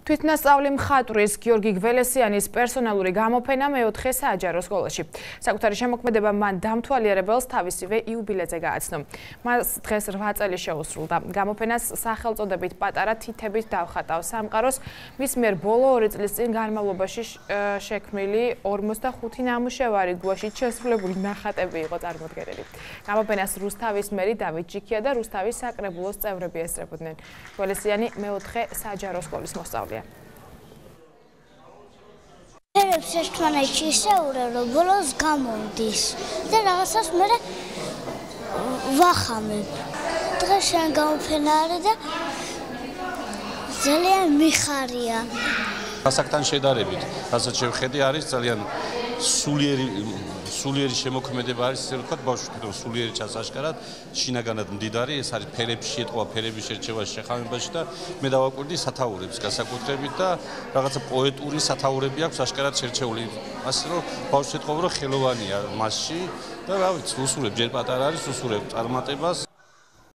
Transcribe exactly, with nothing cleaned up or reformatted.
თვითნასწავლი მხატვრის გიორგი გველესიანის პერსონალური გამოფენა მეოთხე საჯარო სკოლაში. საკუთარი შემოქმედება მან დამთვალიერებელს თავისივე იუბილეზე გააცნო. მას დღეს რვა წელი შეუსრულდა. გამოფენას სახელწოდებით პატარა თითებით დავხატავ სამყაროს. მის მიერ ბოლო ორი წლის წინ განმავლობაში შექმნილი ორმოცდახუთი ნამუშევარი გუაშით შესრულებული ნახატები იყო წარმოდგენილი. გამოფენას რუსთავის მერი დავით ჯიქია და რუსთავის საკრებულოს წევრები ესწრებოდნენ. გველესიანი მეოთხე საჯარო სკოლის მოსწავლეა. ფერებს ერთმანეთში ისეურე, რომ ბოლოს გამოვდის და რაღაცას მე ვახამებ. დღეს შენ გამოფენა არის და ძალიან მიხარია. ასაკთან შედარებით, რასაც შევხედე, არის ძალიან სულიერი სულიერი შემოქმედება არის, ისე ვთქვათ, ბავშვი თვითონ სულიერი ჩასაშკარად, შინაგანად მდიდარი, ეს არის ფერებში ეტყობა, ფერების შერჩევაში, შეხამებაში და მე დავაკვირდი სათაურებს განსაკუთრებით და რაღაცა პოეტური სათაურები აქვს აშკარად შერჩეული. ასე რომ ბავშვი ეტყობა, რომ ხელოვანია მასში და რა ვიცი, უსურებ ჯერ პატარა არის, უსურებ წარმატებას.